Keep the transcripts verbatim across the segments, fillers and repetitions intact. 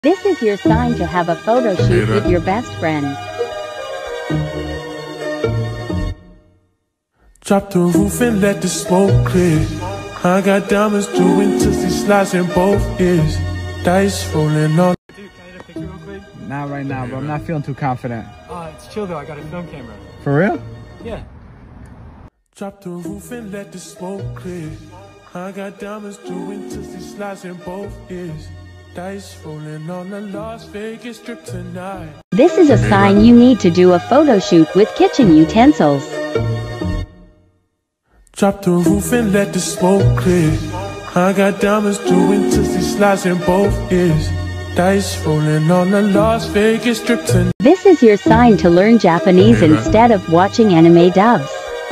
This is your sign to have a photo shoot with your best friend. Drop the roof and let the smoke clear. I got diamonds doing tootsie slides in both ears. Dice rolling on. Dude, can I get a picture real quick? Not right now, bro. I'm not feeling too confident. Uh, it's chill though, I got a film camera. For real? Yeah. Drop the roof and let the smoke clear. I got diamonds doing tootsie slides in both ears. Dice rolling on the Las Vegas Strip tonight. This is a sign you need to do a photo shoot with kitchen utensils. Drop the roof and let the smoke clear. I got diamonds doing tootsie slides in both ears. Dice rolling on the Las Vegas Strip tonight. This is your sign to learn Japanese instead of watching anime dubs.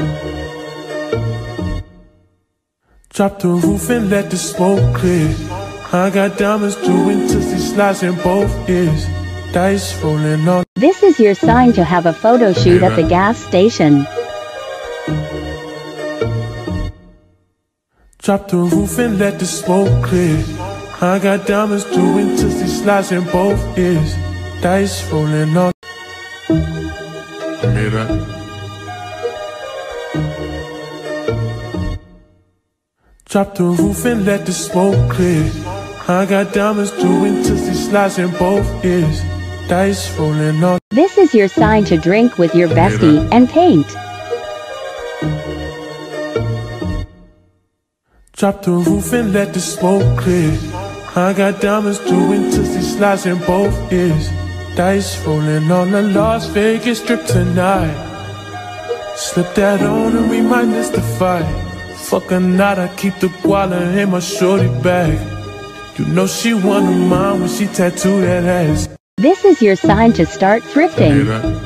Drop the roof and let the smoke clear. I got diamonds doing tootsie slides in both ears. Dice rolling on. This is your sign to have a photo shoot at the gas station. Drop the roof and let the smoke clear. I got diamonds doing tootsie slides in both ears. Dice rolling on. Mira. Drop the roof and let the smoke clear. I got diamonds doing tootsie slides in both ears. Dice rolling on. This is your sign to drink with your bestie and paint. Drop the roof and let the smoke clear. I got diamonds doing tootsie slides in both ears. Dice rolling on the Las Vegas Strip tonight. Slip that on and we might miss the fight. Fuck or not, I keep the guala in my shorty bag. You know she one of mine when she tattooed that ass. This is your sign to start thrifting.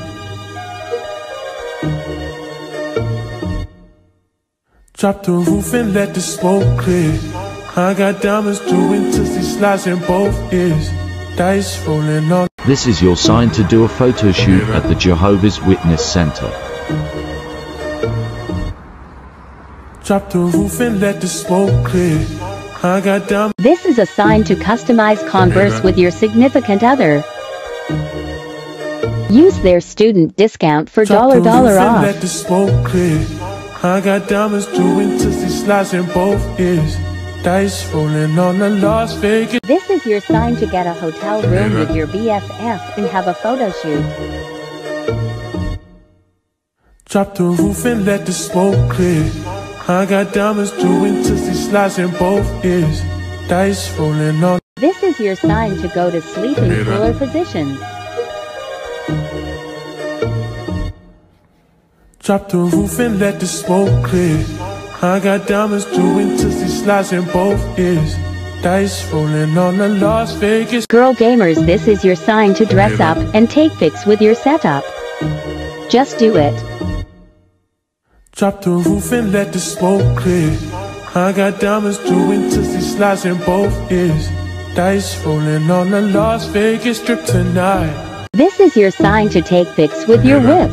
Drop the roof and let the smoke clear. I got diamonds doing tootsie slides in both ears. Dice rolling on. This is your sign to do a photo shoot at the Jehovah's Witness Center. Drop the roof and let the smoke clear. I got diamonds. This is a sign to customize Converse with your significant other. Use their student discount for dollar dollar off. Let the smoke clear. I got diamonds doing tootsie slides in both ears. Dice rolling on the Las Vegas. This is your sign to get a hotel room with your B F F and have a photo shoot. Drop the roof and let the smoke clear. I got diamonds doing tootsie slides in both ears. Dice rolling on. This is your sign to go to sleep in cooler positions. Drop the roof and let the smoke clear. I got diamonds doing tootsie slides in both ears. Dice rolling on the Las Vegas. Girl gamers, this is your sign to dress up and take pics with your setup. Just do it. Drop the roof and let the smoke clear. I got diamonds doing tootsie slides in both ears. Dice rolling on the Las Vegas Strip tonight. This is your sign to take pics with your whip.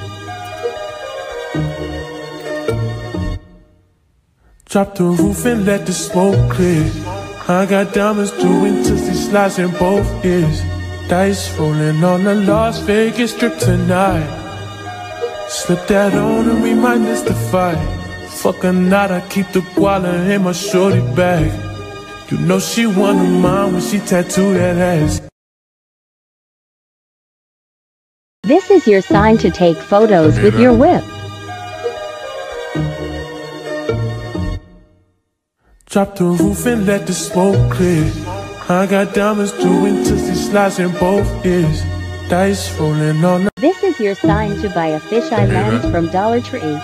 Drop the roof and let the smoke clear. I got diamonds doing tootsie slides in both ears. Dice rolling on the Las Vegas Strip tonight. Slip that on and we might miss the fight. Fuck or not, I keep the guala in my shorty bag. You know she one of mine when she tattooed that ass. This is your sign to take photos with your whip. Drop the roof and let the smoke clear. I got diamonds doing tootsie slides in both ears. Dice rolling on. This is your sign to buy a fisheye lens from Dollar Tree.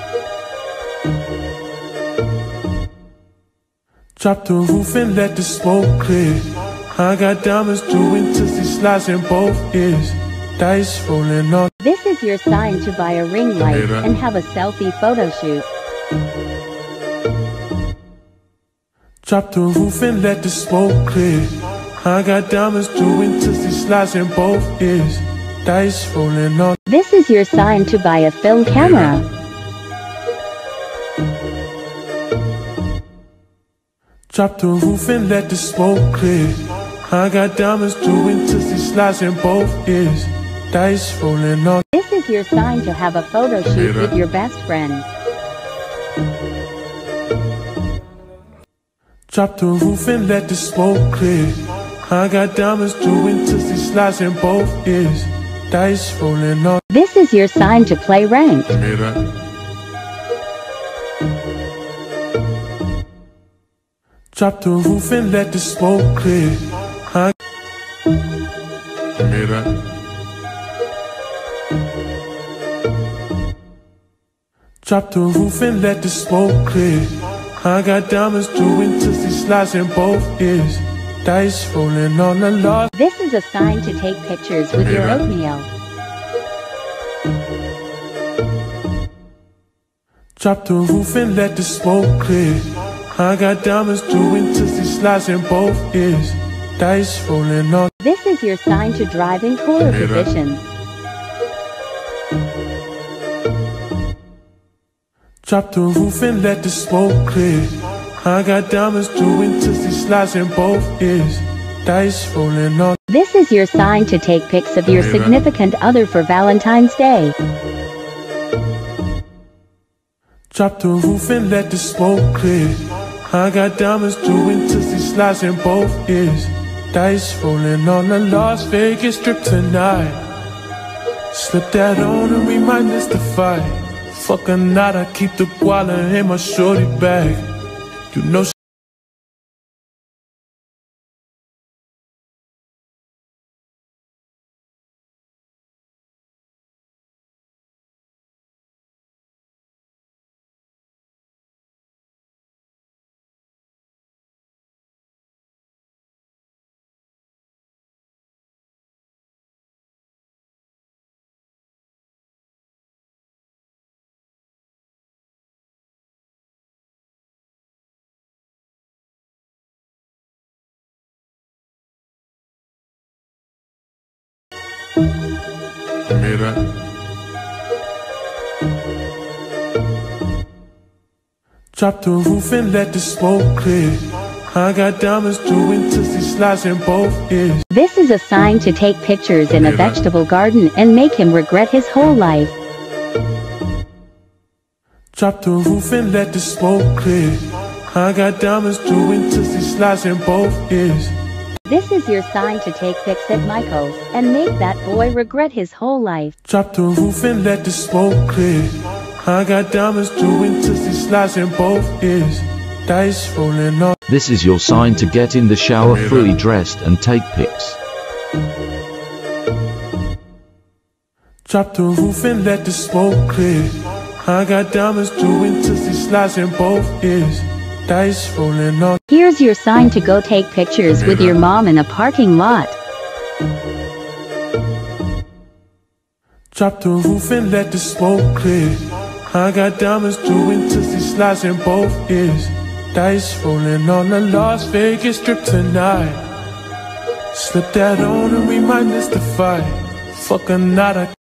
Drop the roof and let the smoke clear. I got diamonds doing tootsie slides in both ears. Dice rolling on. This is your sign to buy a ring light and have a selfie photo shoot. Drop the roof and let the smoke clear. I got diamonds doing tootsie slides in both ears. Dice rolling on. This is your sign to buy a film camera. Drop the roof and let the smoke clear. I got diamonds doing tootsie slides in both ears. Dice rolling on. This is your sign to have a photo shoot with your best friend. Drop the roof and let the smoke clear. I got diamonds doing tootsie slides in both ears. Dice rolling on. This is your sign to play ranked. Drop the roof and let the smoke clear. I Drop the roof and let the smoke clear. I got diamonds doing tootsie slides in both ears. Dice rolling on the lost. This is a sign to take pictures with your oatmeal. Drop the roof and let the smoke clear. I got diamonds doing tootsie slides in both ears. Dice rolling on. This is your sign to drive in cooler positions. Drop the roof and let the smoke clear. I got diamonds doing tootsie slides in both ears. Dice rolling on. This is your sign to take pics of your significant other for Valentine's Day. Drop the roof and let the smoke clear. I got diamonds doing tootsie slides in both ears. Dice rolling on the Las Vegas Strip tonight. Slip that on and we might miss the fight. Fuck or not, I keep the guala in my shorty bag. You know she Drop the roof and let the smoke clear. I got diamonds doing tootsie slides in both ears. This is a sign to take pictures in a vegetable garden and make him regret his whole life. Drop the roof and let the smoke clear. I got diamonds doing tootsie slides in both ears. This is your sign to take pics at Michael's and make that boy regret his whole life. Drop the roof and let the smoke clear. I got diamonds doing tootsie slides in both ears. Dice rolling on. This is your sign to get in the shower fully dressed and take pics. Drop the roof and let the smoke clear. I got diamonds doing tootsie slides in both ears. Dice rolling on. Here's your sign to go take pictures with your mom in a parking lot. Drop the roof and let the smoke clear. I got diamonds doing tootsie slides in both ears. Dice rolling on the Las Vegas Strip tonight. Slip that on and we might miss the fight. Fuck or not, I